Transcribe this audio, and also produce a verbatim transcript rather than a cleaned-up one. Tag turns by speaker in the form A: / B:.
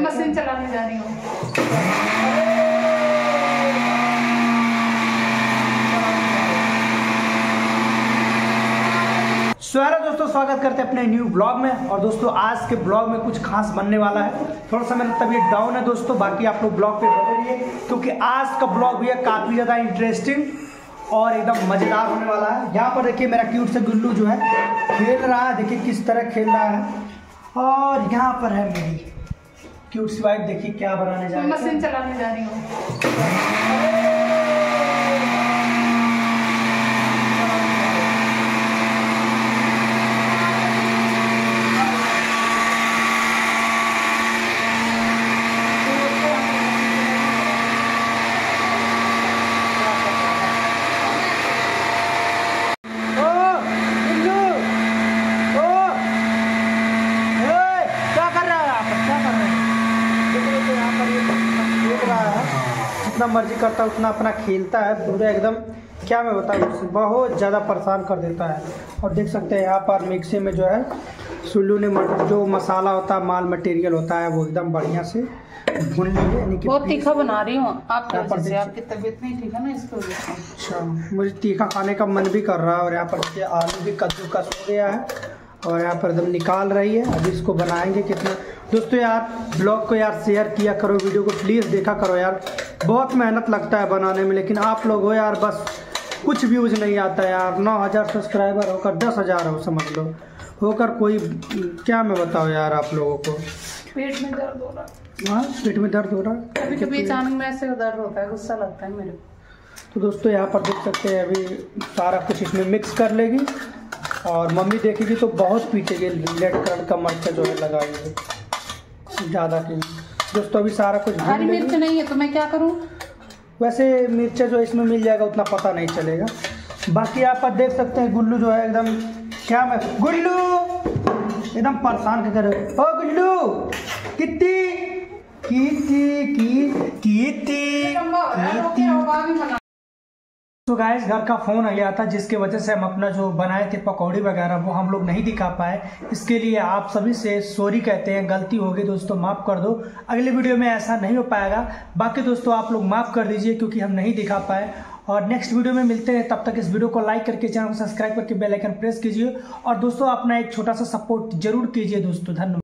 A: Machine चलाने जा रही हूँ।
B: सो हेलो दोस्तों, स्वागत करते हैं अपने न्यू ब्लॉग में। और दोस्तों आज के ब्लॉग में कुछ खास बनने वाला है। थोड़ा सा मेरा तबीयत डाउन है दोस्तों, बाकी आप लोग ब्लॉग पे बने रहिए क्योंकि आज का ब्लॉग भी है काफ़ी ज़्यादा इंटरेस्टिंग और एकदम मज़ेदार होने वाला है। यहाँ पर देखिए मेरा क्यूट से गुल्लू जो है खेल रहा है, देखिए किस तरह खेल रहा है। और यहाँ पर है मेरी क्यूट सी वाइफ, देखिए क्या बनाने जा रही है।
A: मशीन चलाने जा रही हूँ।
B: जितना मर्जी करता है उतना अपना खेलता है पूरा एकदम, क्या मैं बताऊँ, उससे बहुत ज़्यादा परेशान कर देता है। और देख सकते हैं यहाँ पर मिक्सी में जो है सुल्लू ने जो मसाला होता है, माल मटेरियल होता है, वो एकदम बढ़िया से भून लीजिए। यानी कि
A: बहुत तीखा बना रही हूँ आप, आपकी तबीयत नहीं ठीक है ना, इसको।
B: अच्छा, मुझे तीखा खाने का मन भी कर रहा है। और यहाँ पर आलू भी कद्दूकस हो गया है और यहाँ पर एकदम निकाल रही है। अभी इसको बनाएंगे कितना। दोस्तों यार ब्लॉग को यार शेयर किया करो, वीडियो को प्लीज़ देखा करो यार। बहुत मेहनत लगता है बनाने में, लेकिन आप लोग हो यार बस कुछ व्यूज़ नहीं आता यार। नौ हज़ार सब्सक्राइबर होकर दस हज़ार हो समझ लो, होकर कोई क्या मैं बताओ यार आप लोगों को।
A: पेट में दर्द हो रहा है।
B: हाँ, पेट में दर्द हो रहा है।
A: कभी कभी अचानक में ऐसे दर्द होता है, गुस्सा लगता है मेरे को।
B: तो दोस्तों यहाँ पर देख सकते हैं अभी सारा कुछ इसमें मिक्स कर लेगी और मम्मी देखेगी तो बहुत पीटेगी। रेड कलर का मिर्च जो है लगाएगी ज़्यादा की। दोस्तों अभी सारा कुछ
A: हरी मिर्च नहीं है तो मैं क्या करूं?
B: वैसे मिर्च जो इसमें मिल जाएगा उतना पता नहीं चलेगा। बाकी आप पर देख सकते हैं गुल्लू जो है एकदम, क्या मैं गुल्लू एकदम परेशान कर रहे हो। ओ गुल्लू कितनी कीती की कीती कीती। तो गाइस घर का फ़ोन आ गया था जिसके वजह से हम अपना जो बनाए थे पकौड़ी वगैरह वो हम लोग नहीं दिखा पाए। इसके लिए आप सभी से सॉरी कहते हैं, गलती हो गई दोस्तों, माफ़ कर दो। अगले वीडियो में ऐसा नहीं हो पाएगा। बाकी दोस्तों आप लोग माफ़ कर दीजिए क्योंकि हम नहीं दिखा पाए। और नेक्स्ट वीडियो में मिलते हैं, तब तक इस वीडियो को लाइक करके चैनल को सब्सक्राइब करके बेल आइकन प्रेस कीजिए। और दोस्तों अपना एक छोटा सा सपोर्ट जरूर कीजिए दोस्तों। धन्यवाद।